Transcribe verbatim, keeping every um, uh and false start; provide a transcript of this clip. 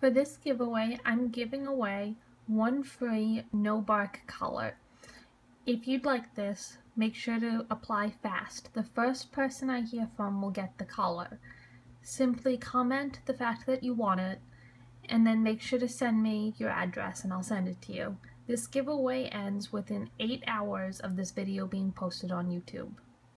For this giveaway, I'm giving away one free no bark color. If you'd like this, make sure to apply fast. The first person I hear from will get the color. Simply comment the fact that you want it, and then make sure to send me your address and I'll send it to you. This giveaway ends within eight hours of this video being posted on YouTube.